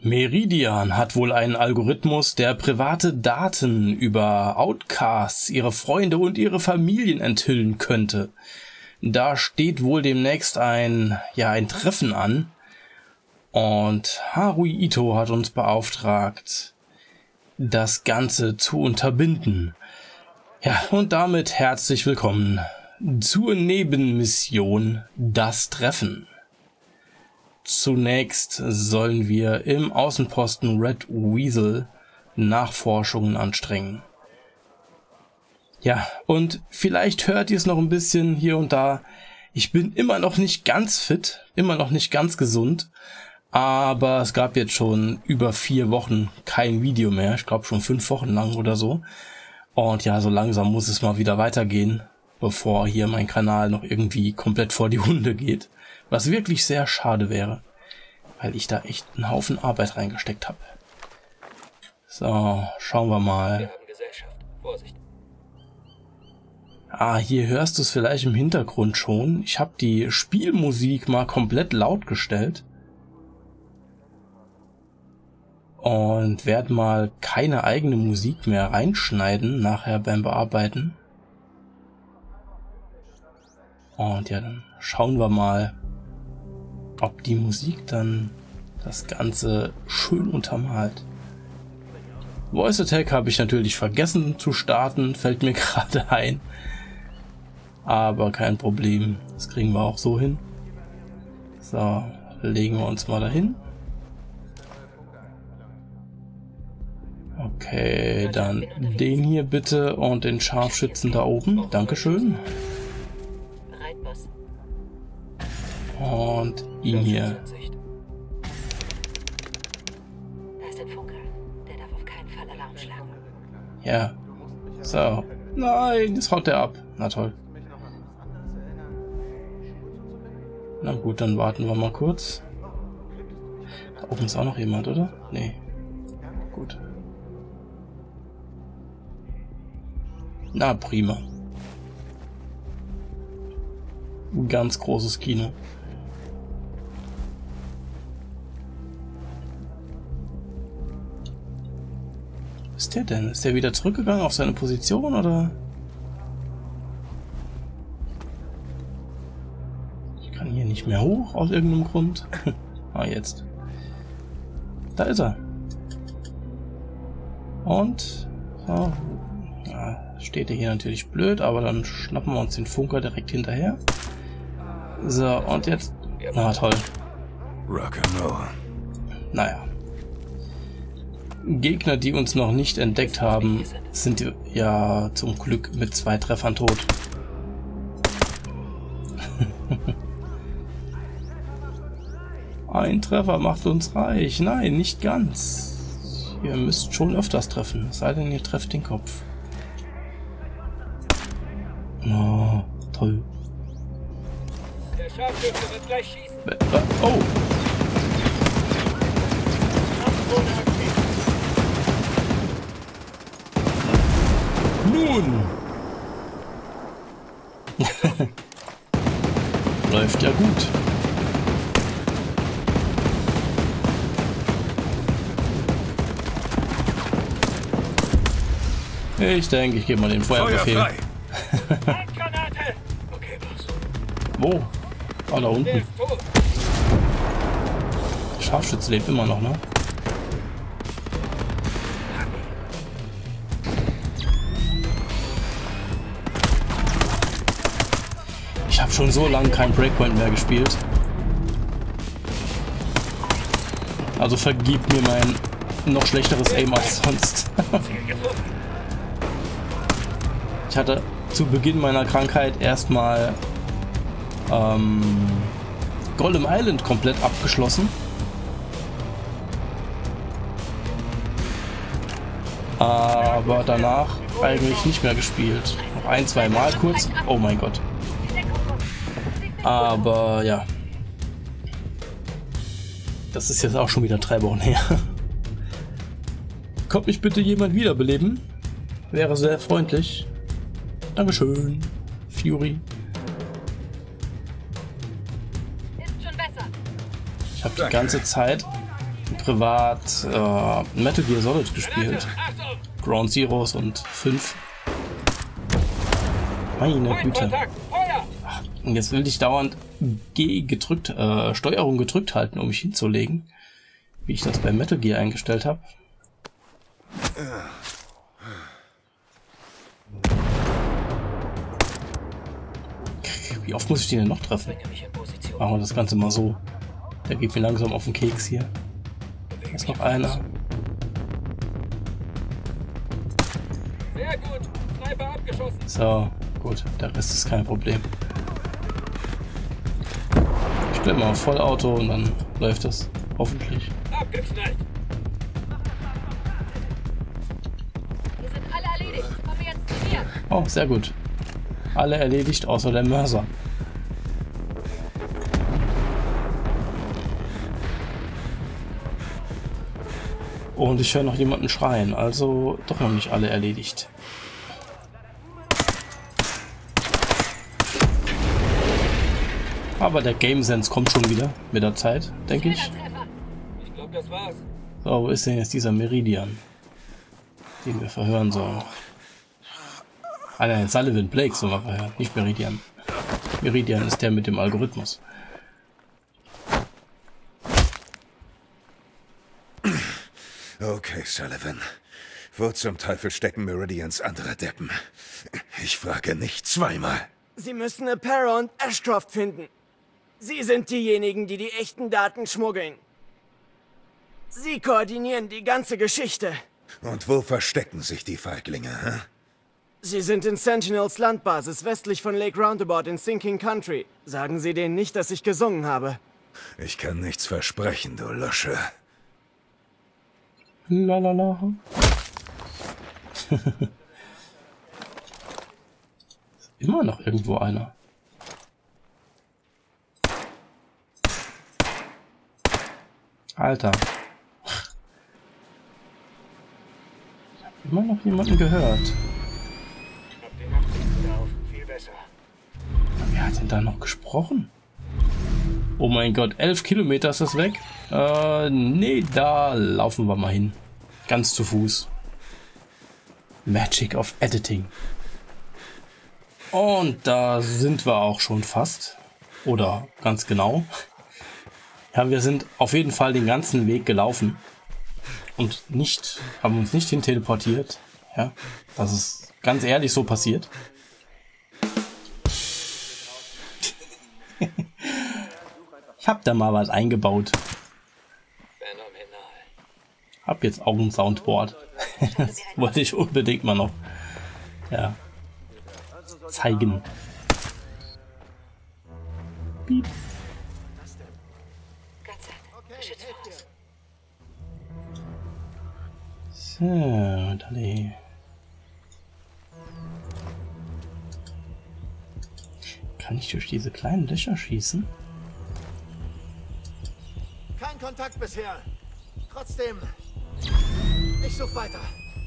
Meridian hat wohl einen Algorithmus, der private Daten über Outcasts, ihre Freunde und ihre Familien enthüllen könnte. Da steht wohl demnächst ein Treffen an. Und Haruhi Ito hat uns beauftragt, das Ganze zu unterbinden. Ja, und damit herzlich willkommen zur Nebenmission Das Treffen. Zunächst sollen wir im Außenposten Red Weasel Nachforschungen anstrengen. Ja, und vielleicht hört ihr es noch ein bisschen hier und da. Ich bin immer noch nicht ganz fit, immer noch nicht ganz gesund, aber es gab jetzt schon über 4 Wochen kein Video mehr. Ich glaube schon 5 Wochen lang oder so. Und ja, so langsam muss es mal wieder weitergehen, bevor hier mein Kanal noch irgendwie komplett vor die Hunde geht. Was wirklich sehr schade wäre, weil ich da echt einen Haufen Arbeit reingesteckt habe. So, schauen wir mal. Ah, hier hörst du es vielleicht im Hintergrund schon. Ich habe die Spielmusik mal komplett laut gestellt. Und werde mal keine eigene Musik mehr reinschneiden, nachher beim Bearbeiten. Und ja, dann schauen wir mal, ob die Musik dann das Ganze schön untermalt. Voice Attack habe ich natürlich vergessen zu starten, fällt mir gerade ein. Aber kein Problem, das kriegen wir auch so hin. So, legen wir uns mal dahin. Okay, dann den hier bitte und den Scharfschützen da oben. Dankeschön. Und ihn hier. Da ist ein Funker. Der darf auf keinen Fall Alarm schlagen. Ja. So. Nein, jetzt haut der ab. Na toll. Na gut, dann warten wir mal kurz. Da oben ist auch noch jemand, oder? Nee. Gut. Na, prima. Ganz großes Kino. Was ist der denn? Ist der wieder zurückgegangen auf seine Position, oder? Ich kann hier nicht mehr hoch, aus irgendeinem Grund. Ah, jetzt. Da ist er. Und... So. Ja, steht er hier natürlich blöd, aber dann schnappen wir uns den Funker direkt hinterher. So, und jetzt... Na, toll. Rock'n'Roll. Naja. Gegner, die uns noch nicht entdeckt haben, sind ja zum Glück mit 2 Treffern tot. Ein Treffer macht uns reich. Nein, nicht ganz. Ihr müsst schon öfters treffen, es sei denn, ihr trefft den Kopf. Oh, toll. Der Scharfschütze wird gleich schießen. Oh! Nun! Läuft ja gut. Ich denke, ich gebe mal den Feuerbefehl. Handgranate! Okay, Boss. Wo? Ah, da Der unten. ist tot. Der Scharfschütze lebt immer noch, ne? Ich habe schon so lange kein Breakpoint mehr gespielt. Also vergib mir mein noch schlechteres Aim als sonst. Ich hatte zu Beginn meiner Krankheit erstmal Golem Island komplett abgeschlossen. Aber danach eigentlich nicht mehr gespielt. Noch 1-2 Mal kurz. Oh mein Gott. Aber ja. Das ist jetzt auch schon wieder 3 Wochen her. Kommt mich bitte jemand wiederbeleben? Wäre sehr freundlich. Dankeschön, Fury. Ist schon besser. Ich habe die ganze Zeit privat Metal Gear Solid gespielt. Ground Zeroes und 5. Meine Güte. Kontakt! Feuer! Ach, und jetzt will ich dauernd G gedrückt, Steuerung gedrückt halten, um mich hinzulegen. Wie ich das bei Metal Gear eingestellt habe. Wie oft muss ich den denn noch treffen? Machen wir das Ganze mal so. Der geht mir langsam auf den Keks hier. Da ist noch einer. Sehr gut! Sniper abgeschossen! So, gut. Der Rest ist kein Problem. Ich stelle mal auf Vollauto und dann läuft das. Hoffentlich. Abgeknallt! Wir sind alle erledigt. Kommen wir jetzt zu mir. Oh, sehr gut. Alle erledigt, außer der Mörser. Und ich höre noch jemanden schreien, also doch noch nicht alle erledigt. Aber der Game Sense kommt schon wieder mit der Zeit, denke ich. Ich glaube, das war's. So, wo ist denn jetzt dieser Meridian, den wir verhören sollen? Ah nein, Sullivan Blake sollen wir verhören, nicht Meridian. Meridian ist der mit dem Algorithmus. Okay, Sullivan. Wo zum Teufel stecken Meridians andere Deppen? Ich frage nicht zweimal. Sie müssen Apara und Ashcroft finden. Sie sind diejenigen, die die echten Daten schmuggeln. Sie koordinieren die ganze Geschichte. Und wo verstecken sich die Feiglinge, hä? Sie sind in Sentinels Landbasis westlich von Lake Roundabout in Sinking Country. Sagen Sie denen nicht, dass ich gesungen habe. Ich kann nichts versprechen, du Lusche. Lalala. Ist immer noch irgendwo einer. Alter. Ich habe immer noch jemanden gehört. Hab den Nachrichten auf. Viel besser. Wer hat denn da noch gesprochen? Oh mein Gott, 11 Kilometer ist das weg? Nee, da laufen wir mal hin. Ganz zu Fuß. Magic of Editing. Und da sind wir auch schon fast. Oder ganz genau. Ja, wir sind auf jeden Fall den ganzen Weg gelaufen. Und haben uns nicht hin teleportiert. Ja, das ist ganz ehrlich so passiert. Ich hab da mal was eingebaut. Phänomenal. Hab jetzt auch ein Soundboard. Das wollte ich unbedingt mal noch zeigen. Piep. Ganz geschützt voraus. So, Dali. Kann ich durch diese kleinen Löcher schießen? Kein Kontakt bisher. Trotzdem, ich suche weiter.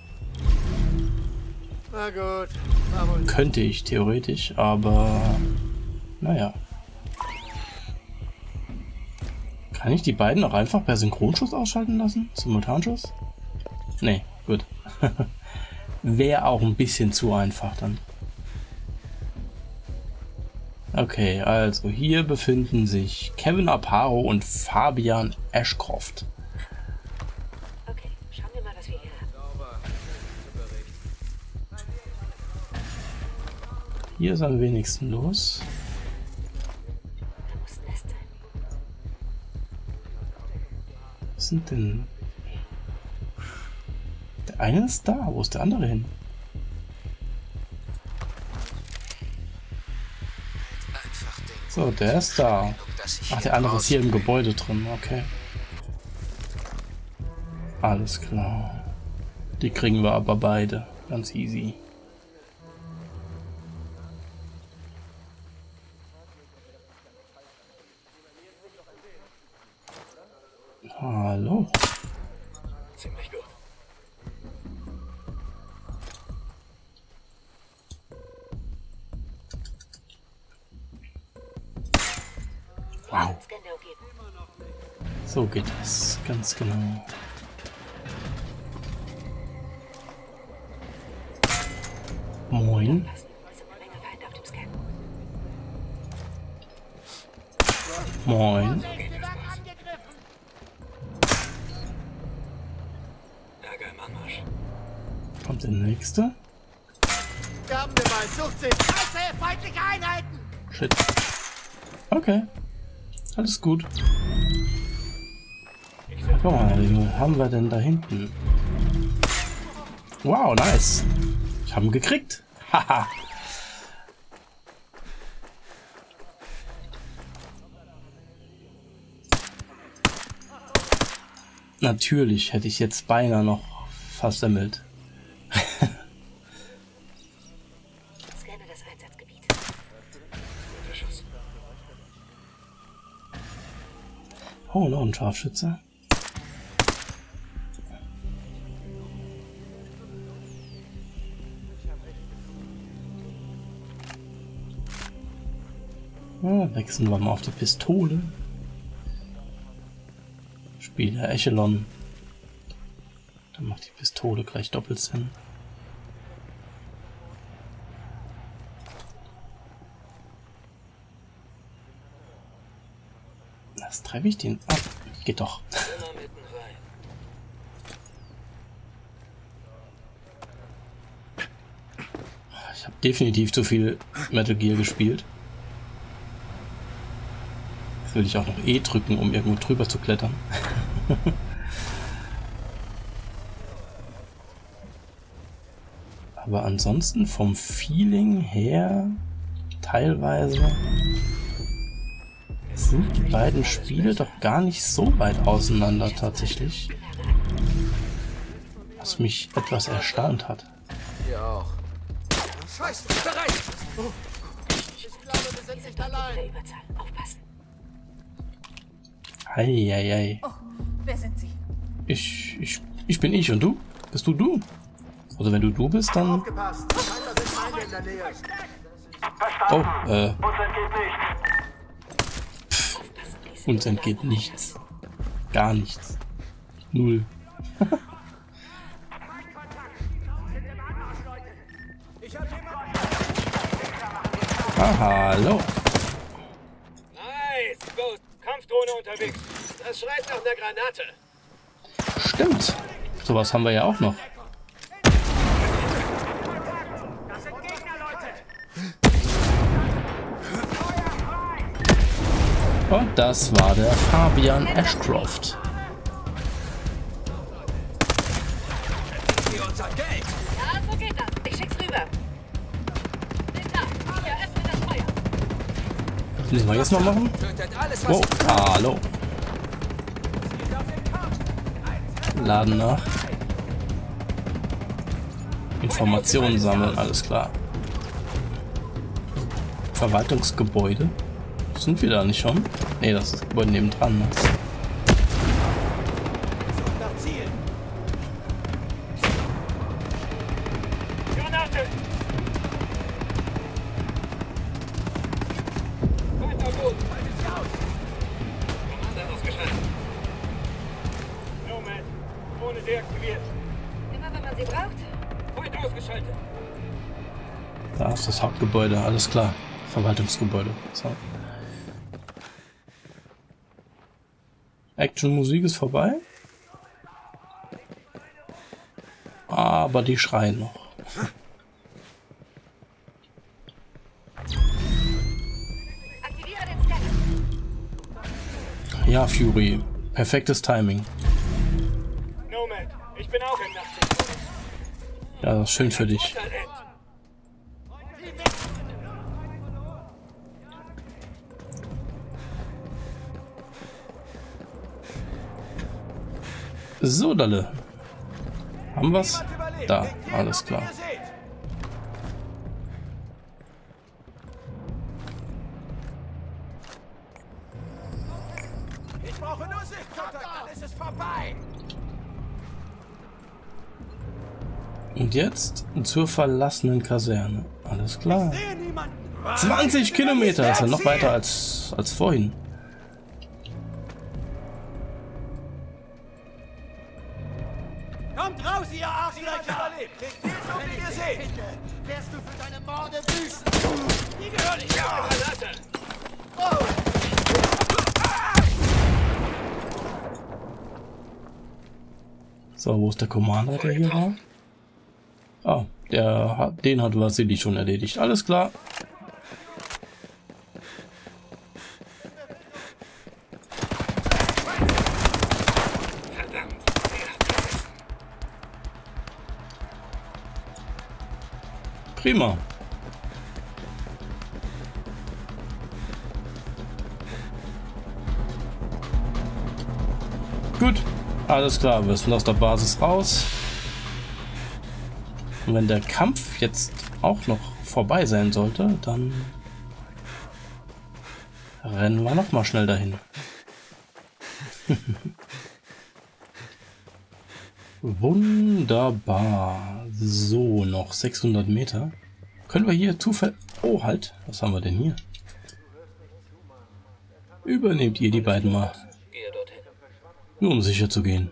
Na gut, war wohl. Könnte ich theoretisch, aber naja. Kann ich die beiden auch einfach per Synchronschuss ausschalten lassen? Simultanschuss? Nee, gut. Wäre auch ein bisschen zu einfach dann. Okay, also hier befinden sich Kevin Aparo und Fabian Ashcroft. Okay, schauen wir mal, was wir hier haben. Hier ist am wenigsten los. Da muss ein Nest sein. Was sind denn... Der eine ist da, wo ist der andere hin? So, der ist da. Ach, der andere ist hier im Gebäude drin, okay. Alles klar. Die kriegen wir aber beide. Ganz easy. Hallo. Ziemlich gut. Wow. Scan der umgeben. So geht das, ganz genau. Moin. Es sind eine Menge Feinde auf dem Scan. Moin. Ärger im Anmarsch. Kommt der nächste? Wir haben den Ball. Sucht sie. Scheiße, feindliche Einheiten. Shit. Okay. Alles gut. Guck mal, wie haben wir denn da hinten? Wow, nice. Ich habe ihn gekriegt. Haha. Natürlich hätte ich jetzt beinahe noch versemmelt. Scanne das Einsatzgebiet. Guter Schuss. Oh, noch ein Scharfschütze. Ja, wechseln wir mal auf die Pistole. Spieler Echelon. Dann macht die Pistole gleich doppelt Sinn. Was treffe ich den ab? Geht doch. Immer mitten rein. Ich habe definitiv zu viel Metal Gear gespielt. Jetzt will ich auch noch E drücken, um irgendwo drüber zu klettern. Aber ansonsten vom Feeling her teilweise sind die beiden Spiele doch gar nicht so weit auseinander tatsächlich. Was mich etwas erstaunt hat. Ihr auch. Scheiße, bereit. Ich glaube, wir sind nicht Der allein. Überzahl. Aufpassen. Eieiei. Oh, wer sind Sie? Ich bin ich und du? Bist du? Also wenn du bist, dann... Aufgepasst. Scheinbar sind Feinde in der Nähe. Oh, uns entgeht nichts. Gar nichts. Null. Ah, hallo. Nice, Ghost. Kampfdrohne unterwegs. Das schreit nach einer Granate. Stimmt. Sowas haben wir ja auch noch. Das sind Gegner, Leute. Und das war der Fabian Ashcroft. Hier unser Geld. Ja, so geht das. Ich schick's rüber. Bin da. Ich eröffne das Feuer. Müssen wir jetzt noch machen? Tötet alles, Oh, hallo. Laden nach. Informationen sammeln, alles klar. Verwaltungsgebäude. Sind wir da nicht schon? Ne, das ist das Gebäude nebendran. Ne? Nach Ziel. Granate. Weiter gut. Commander ausgeschaltet. Nomad. Drohne deaktiviert. Immer wenn man sie braucht. Point ausgeschaltet. Da ist das Hauptgebäude, alles klar. Verwaltungsgebäude. So. Action-Musik ist vorbei. Aber die schreien noch. Aktiviere den Scanner. Ja, Fury. Perfektes Timing. Nomad. Ich bin auch im Nachtsicht. Ja, das ist schön für dich. Talent. So, Dalle. Haben wir's? Da, alles klar. Ich brauche nur Sichtkontakt, dann ist es vorbei. Und jetzt zur verlassenen Kaserne. Alles klar. Sehe niemanden. 20 Kilometer ist ja noch weiter als vorhin. Kommt raus, ihr Arschlöcher! Wenn ihr seht, wirst du für deine Morde büßen! Die gehören nicht ja. So, wo ist der Commander, der hier war? Ah, den hat Vasili schon erledigt. Alles klar. Prima. Gut, alles klar, wir sind aus der Basis raus. Und wenn der Kampf jetzt auch noch vorbei sein sollte, dann rennen wir noch mal schnell dahin. Wunderbar. So, noch 600 Meter. Können wir hier zufällig... Oh, halt. Was haben wir denn hier? Übernehmt ihr die beiden mal. Gehe dorthin. Nur um sicher zu gehen.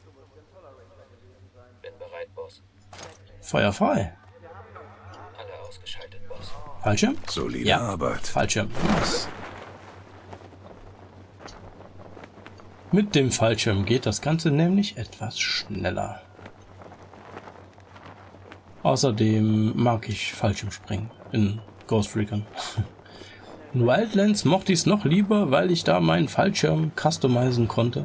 Bin bereit, Boss. Feuer frei. Alle ausgeschaltet, Boss. Fallschirm? Solide Ja, Arbeit. Fallschirm. Nice. Mit dem Fallschirm geht das Ganze nämlich etwas schneller. Außerdem mag ich Fallschirmspringen in Ghost Recon. In Wildlands mochte ich es noch lieber, weil ich da meinen Fallschirm customizen konnte.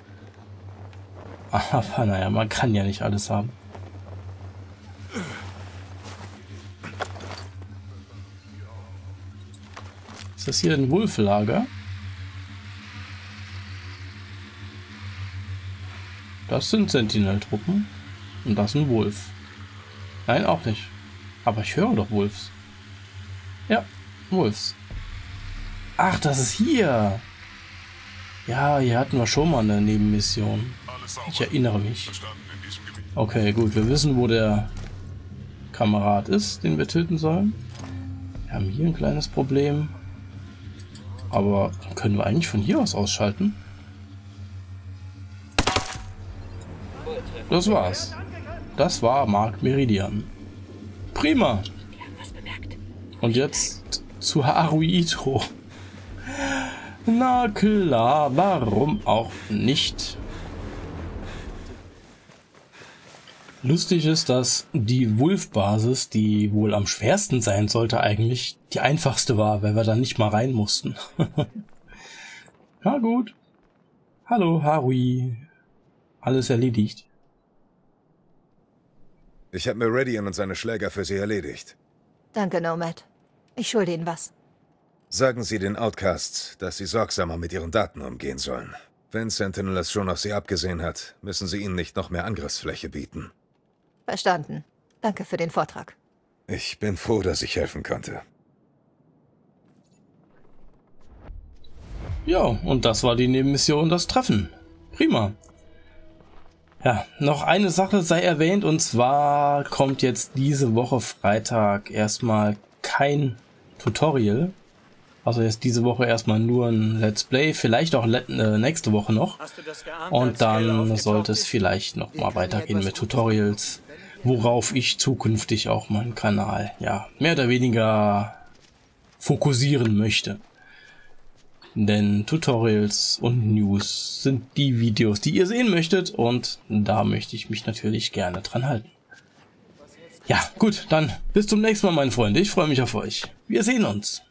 Aber naja, man kann ja nicht alles haben. Ist das hier ein Wolf-Lager? Das sind Sentinel-Truppen. Und das ist ein Wolf. Nein, auch nicht. Aber ich höre doch Wolves. Ja, Wolves. Ach, das ist hier. Ja, hier hatten wir schon mal eine Nebenmission. Ich erinnere mich. Okay, gut. Wir wissen, wo der Kamerad ist, den wir töten sollen. Wir haben hier ein kleines Problem. Aber können wir eigentlich von hier aus ausschalten? Das war's. Das war Mark Meridian. Prima. Und jetzt zu Haruito. Na klar, warum auch nicht? Lustig ist, dass die Wolf-Basis, die wohl am schwersten sein sollte eigentlich, die einfachste war, weil wir da nicht mal rein mussten. Na gut. Hallo, Harui. Alles erledigt. Ich habe Meridian und seine Schläger für Sie erledigt. Danke, Nomad. Ich schulde Ihnen was. Sagen Sie den Outcasts, dass sie sorgsamer mit ihren Daten umgehen sollen. Wenn Sentinel es schon auf sie abgesehen hat, müssen Sie ihnen nicht noch mehr Angriffsfläche bieten. Verstanden. Danke für den Vortrag. Ich bin froh, dass ich helfen konnte. Ja, und das war die Nebenmission, das Treffen. Prima. Ja, noch eine Sache sei erwähnt, und zwar kommt jetzt diese Woche Freitag erstmal kein Tutorial. Also jetzt diese Woche erstmal nur ein Let's Play, vielleicht auch nächste Woche noch. Und dann sollte es vielleicht noch mal weitergehen mit Tutorials, worauf ich zukünftig auch meinen Kanal, ja, mehr oder weniger fokussieren möchte. Denn Tutorials und News sind die Videos, die ihr sehen möchtet, und da möchte ich mich natürlich gerne dran halten. Ja, gut, dann bis zum nächsten Mal, meine Freunde. Ich freue mich auf euch. Wir sehen uns.